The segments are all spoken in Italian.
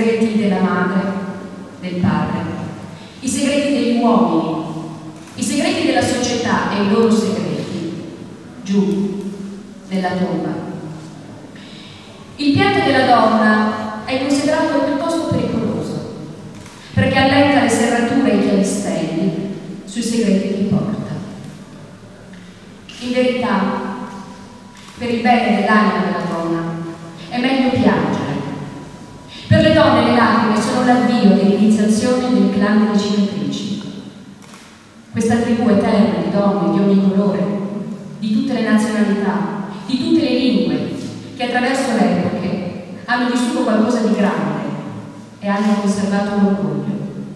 segreti della madre, del padre, i segreti degli uomini, i segreti della società e i loro segreti, giù, nella tomba. Il pianto della donna è considerato piuttosto pericoloso, perché allenta le serrature e i chiavistelli sui segreti che porta. In verità, per il bene dell'anima della donna, è meglio piangere. Per le donne le lacrime sono l'avvio dell'iniziazione del clan delle cicatrici. Questa tribù eterna di donne di ogni colore, di tutte le nazionalità, di tutte le lingue, che attraverso le epoche hanno vissuto qualcosa di grande e hanno conservato l'orgoglio.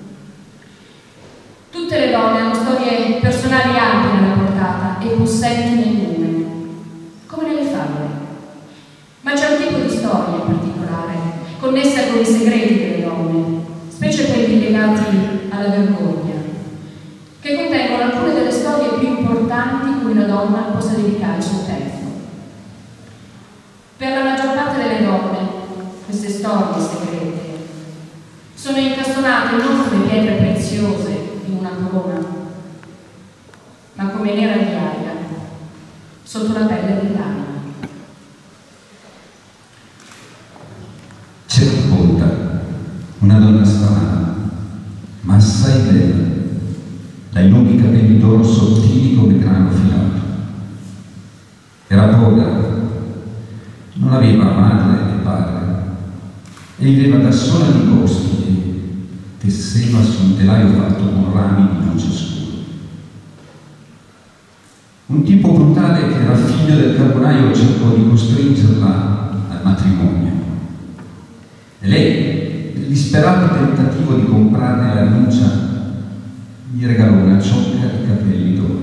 Tutte le donne hanno storie personali ampie nella portata e possenti nel lume, come nelle favole. Ma c'è un tipo di storia in particolare, connessa con i segreti delle donne, specie quelli legati alla vergogna, che contengono alcune delle storie più importanti cui una donna possa dedicare il suo tempo. Per la maggior parte delle donne, queste storie segrete sono incastonate non come pietre preziose in una corona, ma come nera ghiaia sotto la pelle dell'anima. C'era Polta, una donna strana, ma assai bella, dai lunghi capelli d'oro sottili come grano filato. Era povera, non aveva madre né padre e viveva da sola nei boschi e tesseva su un telaio fatto con rami di noce scuro. Un tipo brutale che era figlio del carbonaio cercò di costringerla al matrimonio e lei, nel disperato tentativo di comprarne la rinuncia, gli regalò una ciocca di capelli d'oro.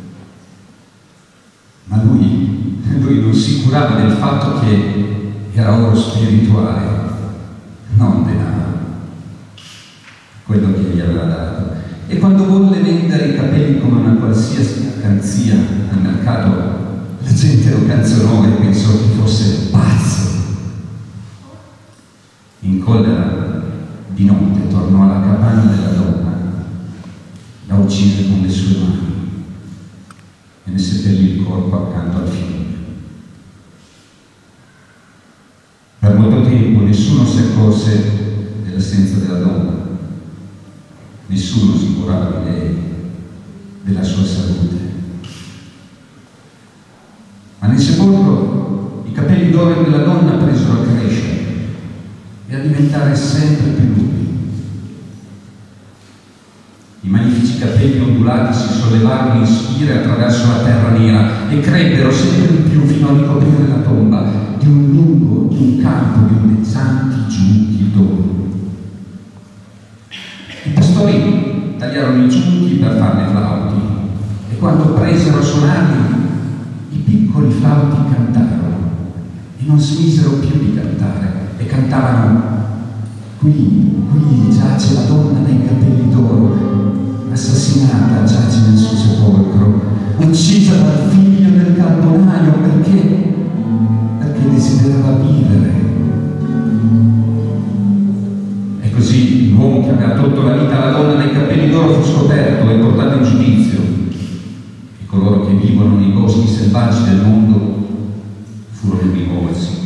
Ma lui non si curava del fatto che era oro spirituale, non denaro, quello che gli aveva dato. E quando volle vendere i capelli come una qualsiasi mercanzia al mercato, la gente lo canzonò e pensò che fosse pazzo. In collera, di notte tornò alla capanna della donna, la uccise con le sue mani e ne seppellì il corpo accanto al fiume. Per molto tempo nessuno si accorse dell'assenza della donna, nessuno si curava di lei, della sua salute. Ma nel sepolcro i capelli d'oro della donna presero a crescere e a diventare sempre più lunghi. I magnifici capelli ondulati si sollevarono in spire attraverso la terra nera e crebbero sempre di più fino a ricoprire la tomba di un campo di ondeggianti giunchi d'oro. I pastori tagliarono i giunchi per farne flauti e quando presero a suonarli i piccoli flauti cantarono e non smisero più di cantare e cantavano: qui giace la donna dai capelli d'oro, assassinata giace nel suo sepolcro, uccisa dal figlio del carbonaio perché desiderava vivere. E così l'uomo che aveva tolto la vita alla donna dai capelli d'oro fu scoperto e portato in giudizio, e coloro che vivono nei boschi selvaggi del mondo furono di nuovo al sicuro.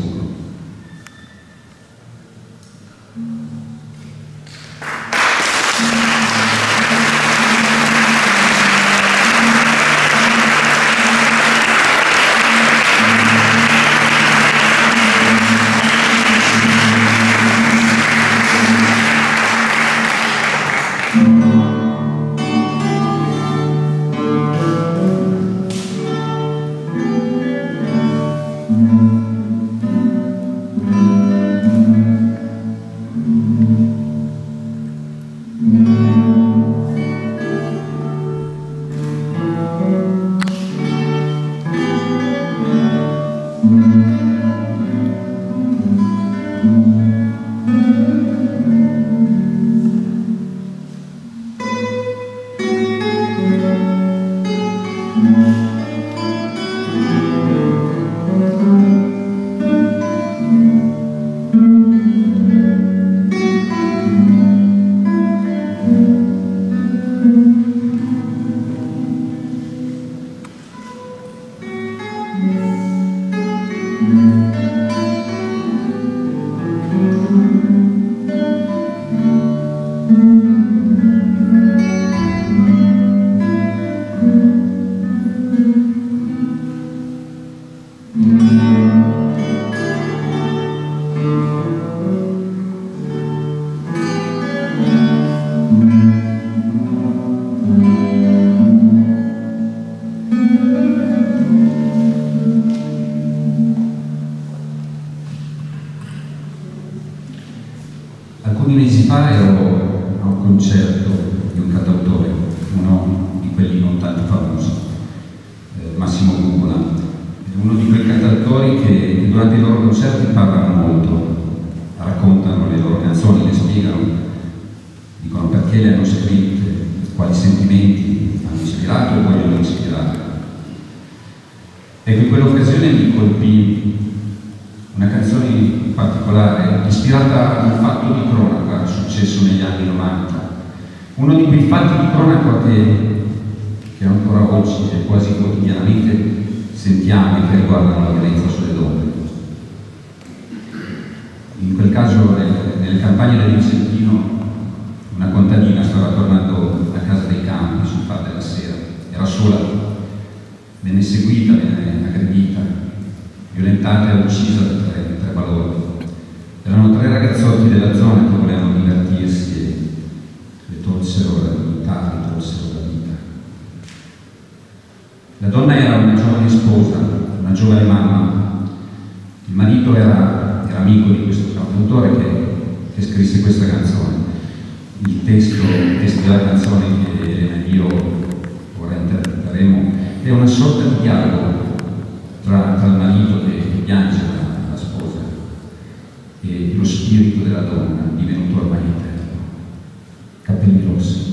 Alcuni mesi fa ero a un concerto di un cantautore, uno di quelli non tanto famosi, Massimo Cupola, uno di quei cantautori che durante i loro concerti parlano molto, raccontano le loro canzoni, le spiegano, dicono perché le hanno scritte, quali sentimenti hanno ispirato e vogliono ispirare. Ecco, in quell'occasione mi colpì una canzone in particolare, ispirata a un fatto di cronaca successo negli anni 90. Uno di quei fatti di cronaca che ancora oggi e quasi quotidianamente sentiamo e che riguardano la violenza sulle donne. In quel caso, nelle campagne del Vicentino, una contadina stava tornando a casa dei campi sul far della sera. Era sola, venne seguita, venne aggredita, violentata e uccisa da tre balordi. Erano 3 ragazzotti della zona che volevano divertirsi e le tolsero la dignità, le tolsero la vita. La donna era una giovane sposa, una giovane mamma. Il marito era amico di questo cantautore che scrisse questa canzone. Il testo della canzone che Elena e io ora interpreteremo è una sorta di dialogo tra il marito che piange la sposa e lo spirito della donna divenuto ormai eterno. Capelli rossi.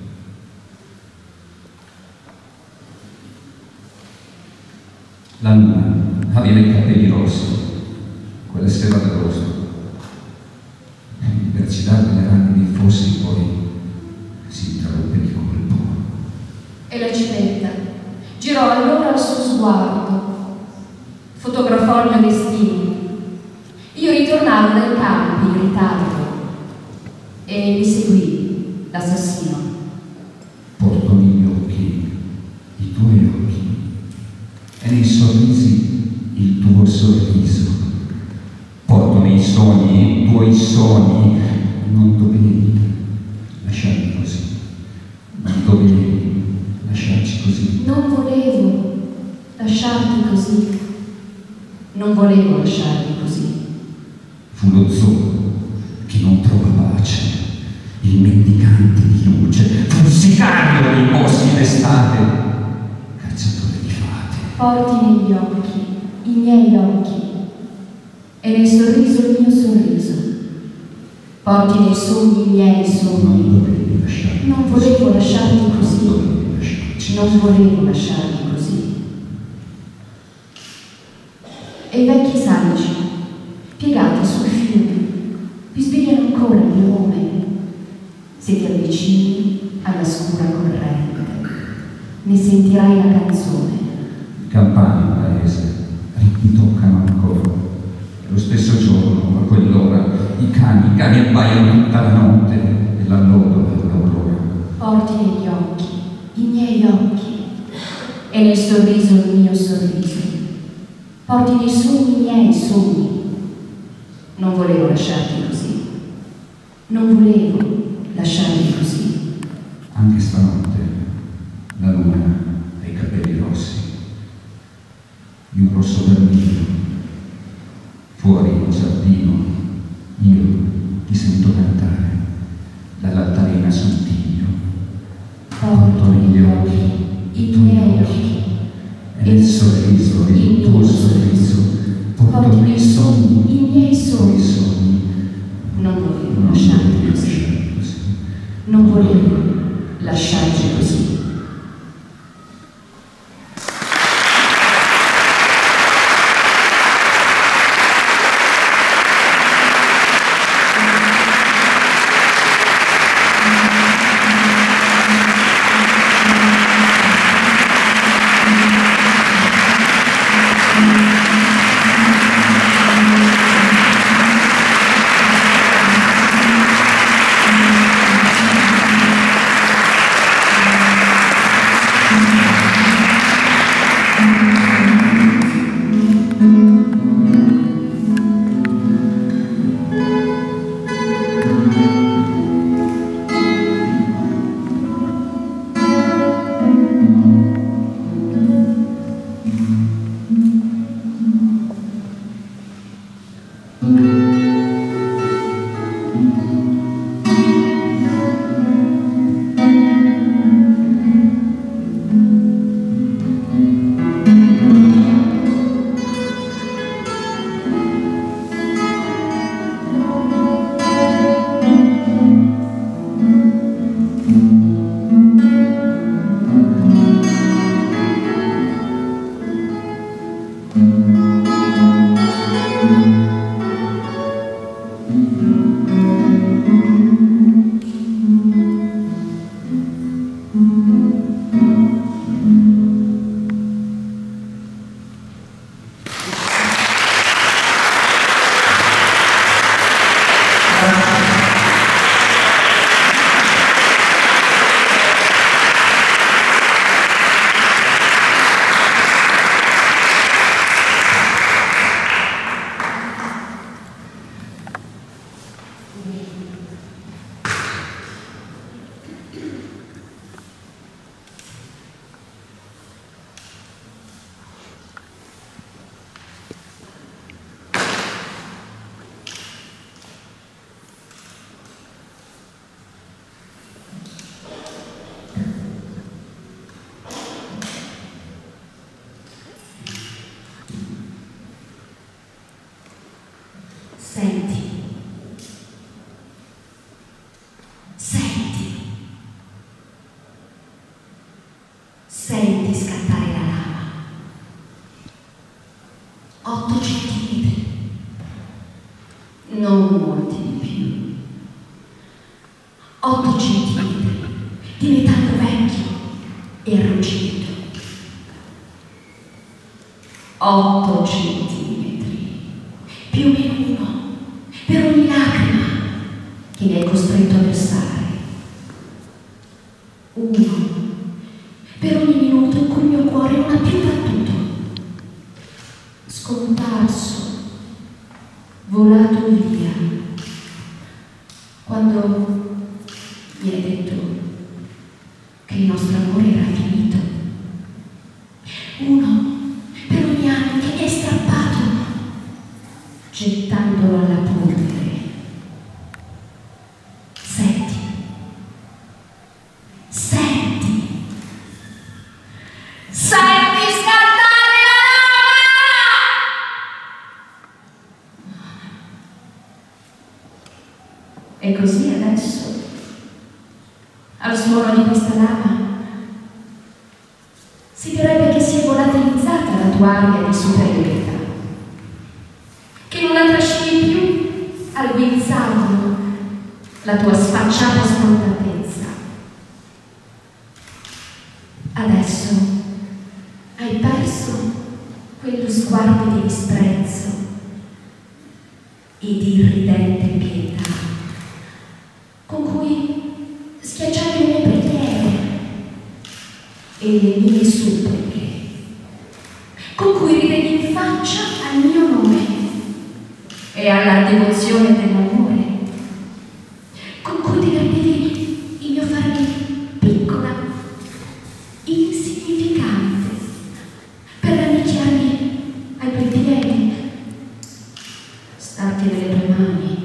La luna aveva i capelli rossi quella sera d'agosto. Per citare le rane dei fossi poi si interrompe di colpo. E la civetta girò allora il suo sguardo, fotografò il mio destino. Io ritornavo dai campi in ritardo e mi seguì l'assassino. Porto negli occhi i tuoi occhi e nei sorrisi il tuo sorriso. Porto nei sogni i tuoi sogni. Non dovevi lasciarmi così. Non dovevi lasciarci così. Non volevo lasciarti così. Non volevo lasciarti così. Fu lo zoo che non trova pace, il mendicante di luce, fu il sicario dei boschi d'estate, cacciatore di fate. Porti negli occhi i miei occhi e nel sorriso il mio sorriso. Porti nei sogni i miei sogni. Non dovevi lasciarmi. Non volevo lasciarti così. Non dovevi lasciarci. Non volevo lasciarti così. E i vecchi saggi, piegati sul fiume, vi spiegano ancora il mio nome. Se ti avvicini alla scura corrente, ne sentirai la canzone. Campane in paese, mi toccano ancora. Lo stesso giorno, a quell'ora, i cani abbaiano tutta la notte e l'allodo dell'aurora. Porti negli occhi i miei occhi e nel sorriso il mio sorriso. Porti nei sogni i miei sogni. Non volevo lasciarti così. Non volevo lasciarti così. Anche stanotte la luna ha i capelli rossi, di un rosso vermiglio. Fuori in giardino io ti sento cantare dall'altalena sul Tiglio. Porto negli occhi i miei occhi e nel sorriso il tuo sorriso. Porto nei sogni i miei i tuoi sogni. sogni. Non volevo lasciarti così. Non volevo lasciarci così. Senti, senti, senti scattare la lava. 8 centimetri, non molti di più. 8 centimetri di metallo vecchio e arrugginito. 8 centimetri, più o meno uno per ogni lacrima che mi hai costretto a versare. 1 per ogni minuto in cui il mio cuore non ha più battuto. Scomparso, volato via, quando mi hai detto che il nostro amore era finito. 1 per ogni anno che mi hai strappato, gettandolo alla polvere. Senti, senti, senti scattare la lava! E così adesso, al suono di questa lava, si direbbe che si è volatilizzata la tua aria di superiorità, che non la trascini più al guinzaglio la tua sfacciata sfrontatezza. Adesso hai perso quello sguardo di disprezzo e di irridente pietà con cui schiacciavi le mie preghiere e le mie suppliche, con cui ridevi in faccia al mio nome e alla devozione dell'amore, con cui ti rendevi il mio farmi piccola, insignificante, per rannicchiarmi ai tuoi piedi, starti nelle tue mani.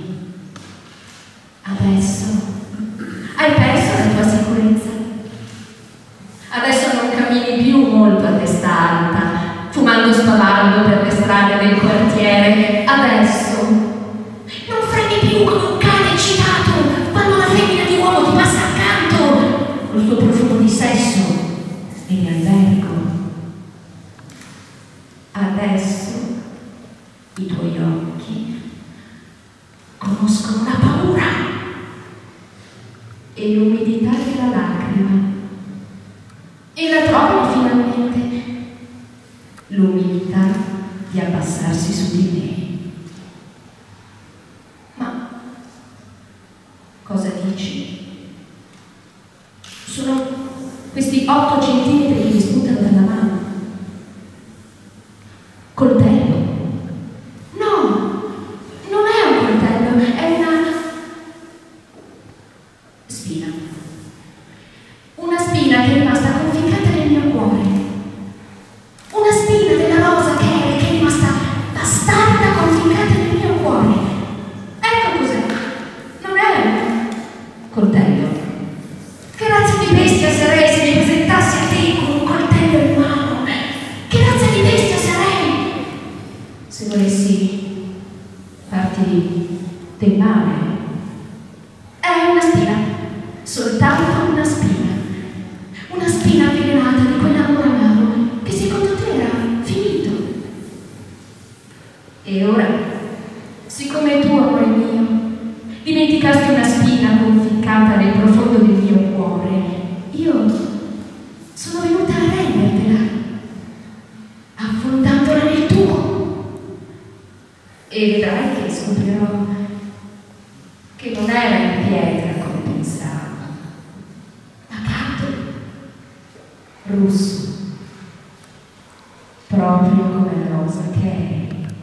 Adesso hai perso la tua sicurezza. Adesso non cammini più molto a testa alta, fumando spavaldo per le strade del quartiere. Adesso non freni più come un cane eccitato quando una femmina di uomo ti passa accanto col suo profumo di sesso e di albergo. Adesso i tuoi occhi conoscono la paura e l'umidità della lacrima e la trovano finalmente l'umiltà di abbassarsi su di me. Ma cosa dici? Sono questi 8 centimetri che mi spuntano dalla mano. Coltello? No, non è un coltello, è una spina. Una spina che è rimasta conficcata nel mio cuore. Una spina della rosa che è rimasta bastarda conficcata nel mio cuore. Ecco cos'è. Non è un coltello. Che razza di bestia sarei se mi presentassi a te con un coltello in mano? Che razza di bestia sarei se volessi farti del male? È una spina, soltanto una spina. Una spina avvelenata di quell'amore amaro che secondo te era finito. E ora, siccome tu, amore mio, dimenticasti una spina conficcata nel profondo del mio cuore, io sono venuta a rendertela, affondandola nel tuo. E vedrai che scoprirò che non era in pietra come pensava, ma caldo, rosso, proprio come la rosa che è.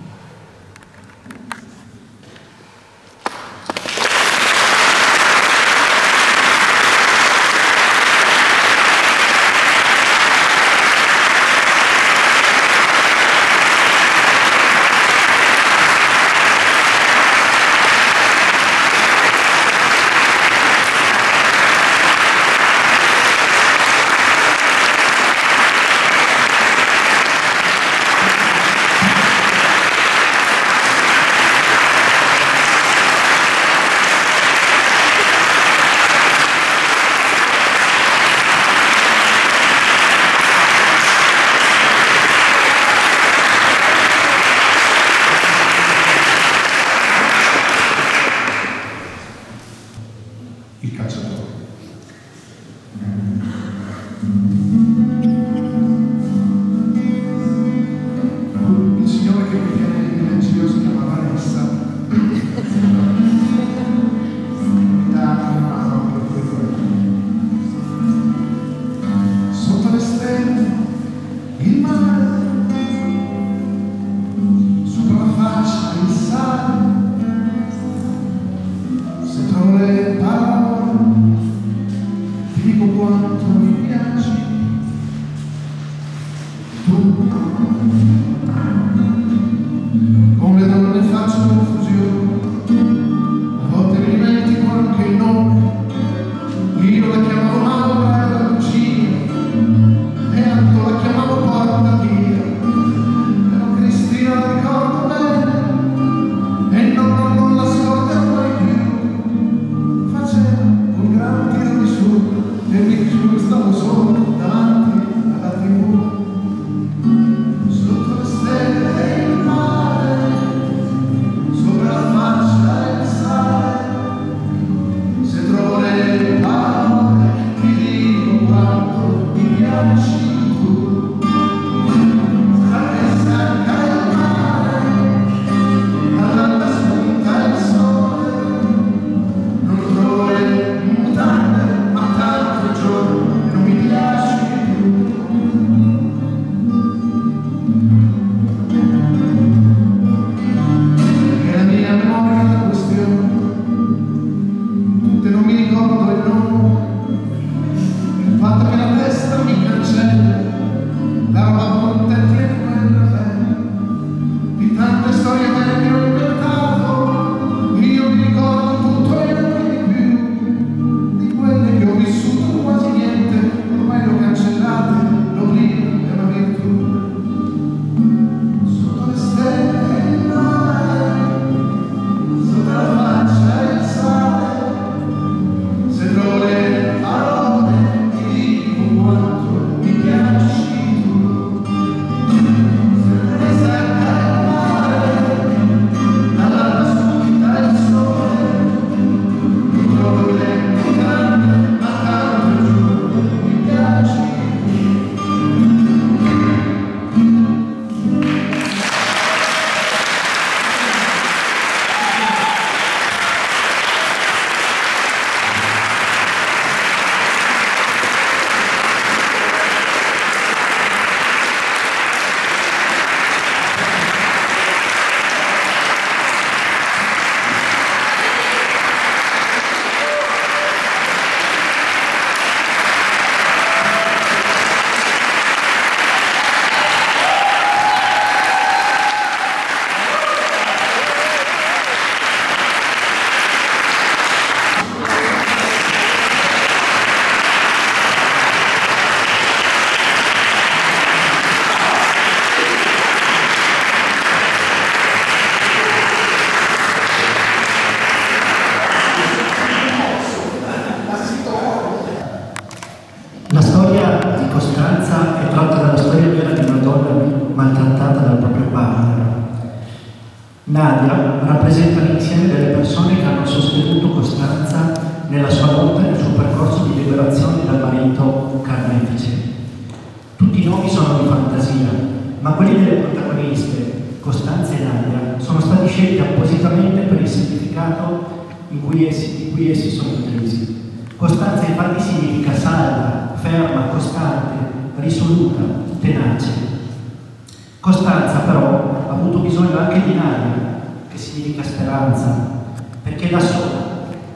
Nadia rappresenta l'insieme delle persone che hanno sostenuto Costanza nella sua lotta e nel suo percorso di liberazione dal marito carnefice. Tutti i nomi sono di fantasia, ma quelli delle protagoniste, Costanza e Nadia, sono stati scelti appositamente per il significato di cui essi sono intrisi. Costanza infatti significa salda, ferma, costante, risoluta, tenace. Costanza però ha avuto bisogno anche di Nadia, che significa speranza, perché da sola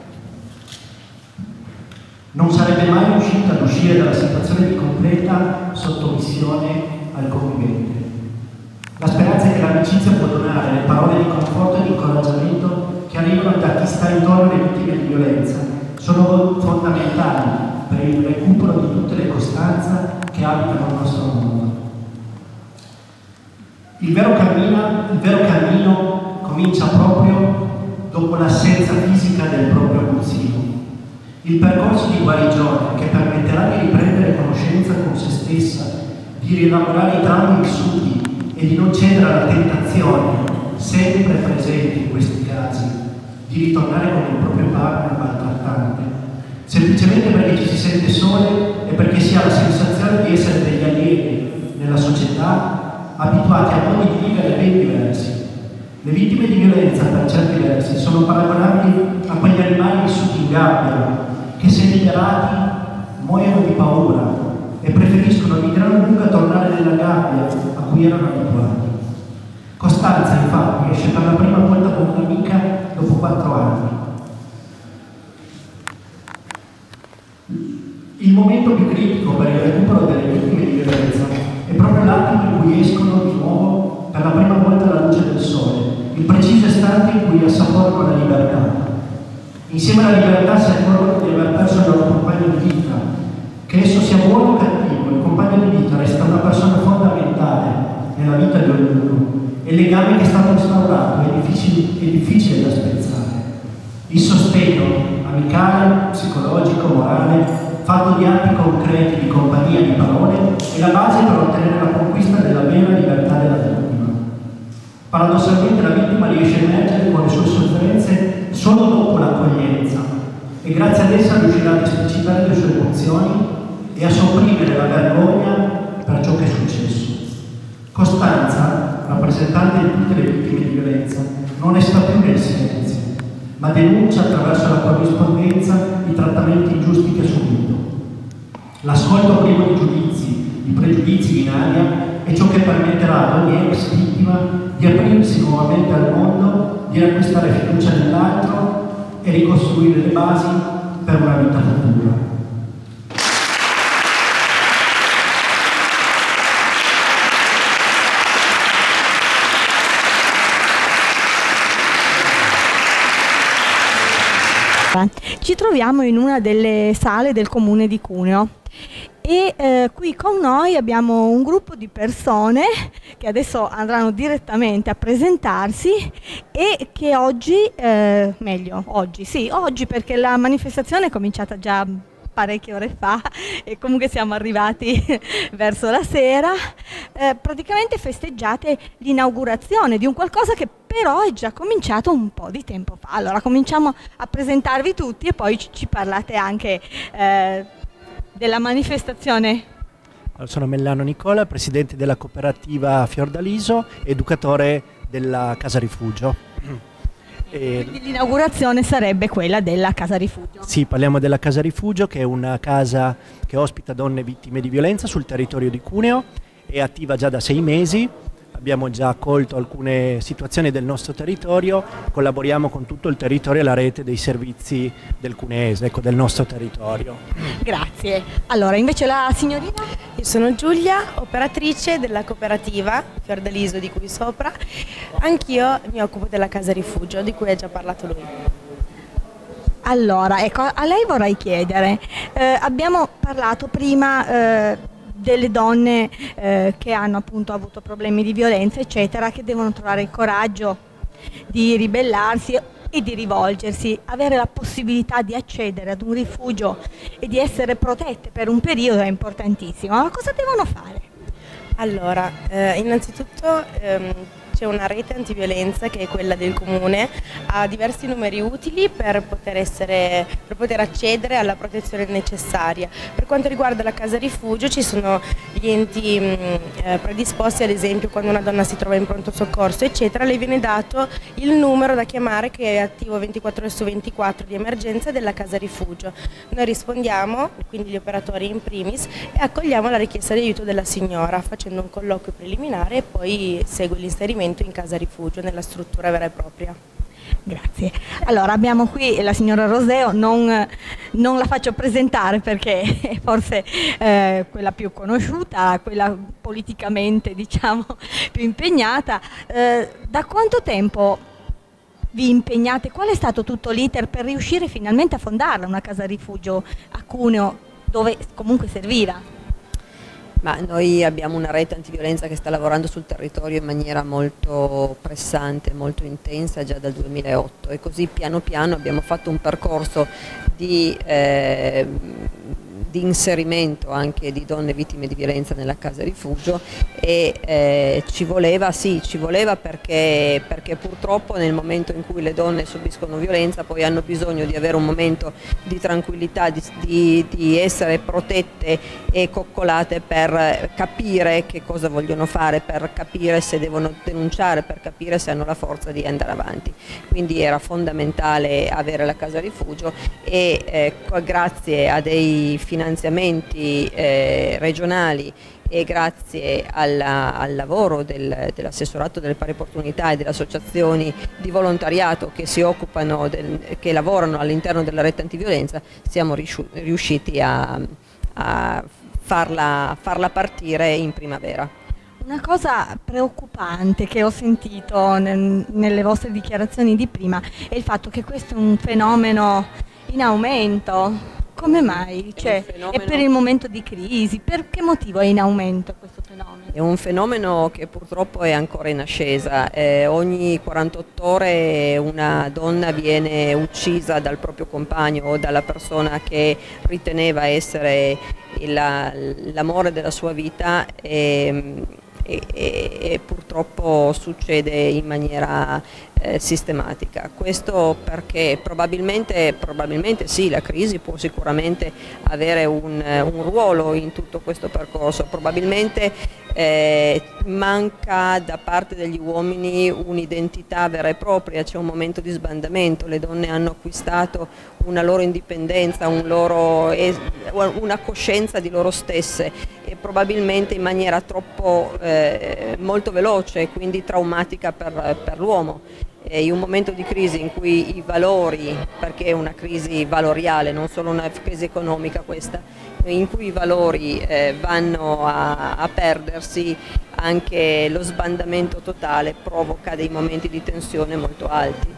non sarebbe mai riuscita ad uscire dalla situazione di completa sottomissione al convivente. La speranza che l'amicizia può donare, le parole di conforto e di incoraggiamento che arrivano da chi sta intorno alle vittime di violenza, sono fondamentali per il recupero di tutte le costanze che abitano il nostro mondo. Il vero cammino comincia proprio dopo l'assenza fisica del proprio abusivo. Il percorso di guarigione che permetterà di riprendere conoscenza con se stessa, di rielaborare i traumi vissuti e di non cedere alla tentazione, sempre presente in questi casi, di ritornare con il proprio partner maltrattante, semplicemente perché ci si sente sole e perché si ha la sensazione di essere degli alieni nella società, abituati a modi di vivere ben diversi. Le vittime di violenza, per certi versi, sono paragonabili a quegli animali vissuti in gabbia, che se liberati muoiono di paura e preferiscono di gran lunga tornare nella gabbia a cui erano abituati. Costanza, infatti, esce per la prima volta con un'amica dopo 4 anni. Il momento più critico per il recupero delle vittime di violenza è proprio l'attimo in cui escono di nuovo per la prima volta alla luce del sole, il preciso istante in cui assaporano la libertà. Insieme alla libertà si accorgono di aver perso il loro compagno di vita. Che esso sia buono o cattivo, il compagno di vita resta una persona fondamentale nella vita di ognuno e il legame che è stato instaurato è difficile da spezzare. Il sostegno amicale, psicologico, morale, fatto di atti concreti, di compagnia, di parole, è la base per ottenere la conquista della vera libertà della vittima. Paradossalmente la vittima riesce a emergere con le sue sofferenze solo dopo l'accoglienza e grazie ad essa riuscirà ad esplicitare le sue emozioni e a sopprimere la vergogna per ciò che è successo. Costanza, rappresentante di tutte le vittime di violenza, non resta più nel silenzio, ma denuncia attraverso la corrispondenza i trattamenti ingiusti che ha subito. L'ascolto privo di giudizi, di pregiudizi di Nadia è ciò che permetterà ad ogni ex vittima di aprirsi nuovamente al mondo, di riacquistare fiducia nell'altro e ricostruire le basi per una vita futura. Ci troviamo in una delle sale del comune di Cuneo e qui con noi abbiamo un gruppo di persone che adesso andranno direttamente a presentarsi e che oggi, oggi perché la manifestazione è cominciata già parecchie ore fa e comunque siamo arrivati verso la sera, praticamente festeggiate l'inaugurazione di un qualcosa che però è già cominciato un po' di tempo fa. Allora cominciamo a presentarvi tutti e poi ci parlate anche della manifestazione. Sono Mellano Nicola, presidente della cooperativa Fiordaliso, educatore della Casa Rifugio. Quindi l'inaugurazione sarebbe quella della Casa Rifugio. Sì, parliamo della Casa Rifugio, che è una casa che ospita donne vittime di violenza sul territorio di Cuneo, è attiva già da 6 mesi, abbiamo già accolto alcune situazioni del nostro territorio, collaboriamo con tutto il territorio e la rete dei servizi del cuneese, ecco, del nostro territorio. Grazie. Allora, invece la signorina? Io sono Giulia, operatrice della cooperativa Fiordaliso di cui sopra. Anch'io mi occupo della Casa Rifugio, di cui ha già parlato lui. Allora, ecco, a lei vorrei chiedere, abbiamo parlato prima delle donne che hanno appunto avuto problemi di violenza, eccetera, che devono trovare il coraggio di ribellarsi e di rivolgersi, avere la possibilità di accedere ad un rifugio e di essere protette per un periodo è importantissimo. Ma cosa devono fare? Allora, innanzitutto c'è una rete antiviolenza che è quella del comune, ha diversi numeri utili per poter accedere alla protezione necessaria. Per quanto riguarda la casa rifugio ci sono gli enti predisposti, ad esempio quando una donna si trova in pronto soccorso eccetera, le viene dato il numero da chiamare che è attivo 24 ore su 24 di emergenza della casa rifugio. Noi rispondiamo, quindi gli operatori in primis, e accogliamo la richiesta di aiuto della signora facendo un colloquio preliminare e poi segue l'inserimento in casa rifugio nella struttura vera e propria. Grazie. Allora abbiamo qui la signora Roseo, non la faccio presentare perché è forse quella più conosciuta, quella politicamente diciamo più impegnata. Da quanto tempo vi impegnate? Qual è stato tutto l'iter per riuscire finalmente a fondarla una casa rifugio a Cuneo dove comunque serviva? Ma noi abbiamo una rete antiviolenza che sta lavorando sul territorio in maniera molto pressante, molto intensa già dal 2008 e così piano piano abbiamo fatto un percorso di inserimento anche di donne vittime di violenza nella casa rifugio e ci voleva perché purtroppo nel momento in cui le donne subiscono violenza poi hanno bisogno di avere un momento di tranquillità, di essere protette e coccolate per capire che cosa vogliono fare, per capire se devono denunciare, per capire se hanno la forza di andare avanti. Quindi era fondamentale avere la casa rifugio e grazie a dei finanziamenti regionali e grazie al lavoro dell'assessorato delle pari opportunità e delle associazioni di volontariato che si occupano, che lavorano all'interno della rete antiviolenza, siamo riusciti a farla partire in primavera. Una cosa preoccupante che ho sentito nelle vostre dichiarazioni di prima è il fatto che questo è un fenomeno in aumento. Come mai? Cioè, è per il momento di crisi? Per che motivo è in aumento questo fenomeno? È un fenomeno che purtroppo è ancora in ascesa. Ogni 48 ore una donna viene uccisa dal proprio compagno o dalla persona che riteneva essere l'amore della sua vita e purtroppo succede in maniera sistematica. Questo perché probabilmente sì, la crisi può sicuramente avere un ruolo in tutto questo percorso, probabilmente manca da parte degli uomini un'identità vera e propria, c'è un momento di sbandamento, le donne hanno acquistato una loro indipendenza, una coscienza di loro stesse e probabilmente in maniera troppo molto veloce e quindi traumatica per l'uomo. In un momento di crisi in cui i valori, perché è una crisi valoriale, non solo una crisi economica questa, in cui i valori vanno a perdersi, anche lo sbandamento totale provoca dei momenti di tensione molto alti.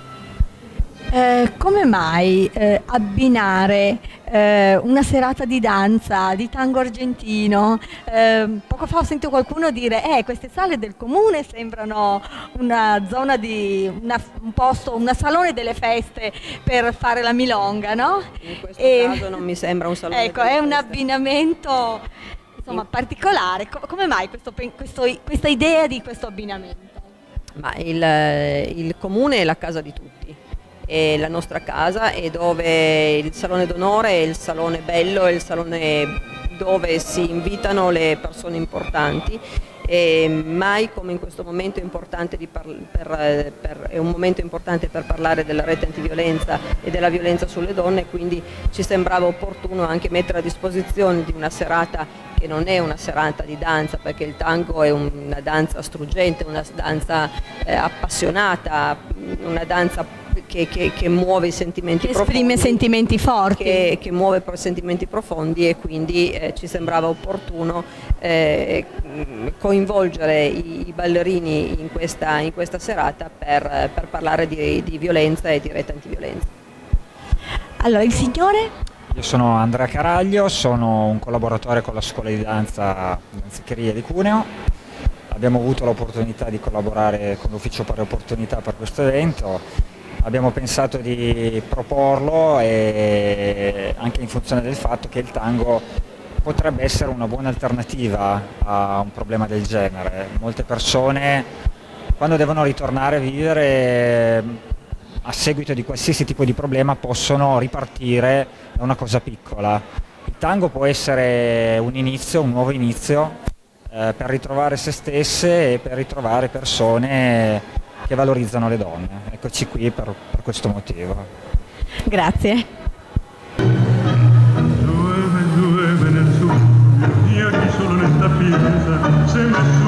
Come mai abbinare una serata di danza, di tango argentino? Poco fa ho sentito qualcuno dire queste sale del comune sembrano una zona un posto, un salone delle feste per fare la milonga, no? In questo caso non mi sembra un salone ecco, è un abbinamento insomma, particolare. Come mai questa idea di questo abbinamento? Ma il comune è la casa di tutti. È la nostra casa è dove il salone d'onore è il salone bello, è il salone dove si invitano le persone importanti e mai come in questo momento importante è un momento importante per parlare della rete antiviolenza e della violenza sulle donne, quindi ci sembrava opportuno anche mettere a disposizione di una serata che non è una serata di danza, perché il tango è una danza struggente, una danza appassionata, una danza che muove i sentimenti profondi, esprime sentimenti forti, che muove sentimenti profondi e quindi ci sembrava opportuno coinvolgere i ballerini in questa serata per parlare di violenza e di rete antiviolenza. Allora, il signore? Io sono Andrea Caraglio, sono un collaboratore con la scuola di danza Danzicheria di Cuneo. Abbiamo avuto l'opportunità di collaborare con l'ufficio pari opportunità per questo evento. Abbiamo pensato di proporlo e anche in funzione del fatto che il tango potrebbe essere una buona alternativa a un problema del genere. Molte persone quando devono ritornare a vivere a seguito di qualsiasi tipo di problema possono ripartire da una cosa piccola. Il tango può essere un inizio, un nuovo inizio per ritrovare se stesse e per ritrovare persone che valorizzano le donne. Eccoci qui per questo motivo. Grazie. Llueve nel sur, y aquí solo en esta pieza se me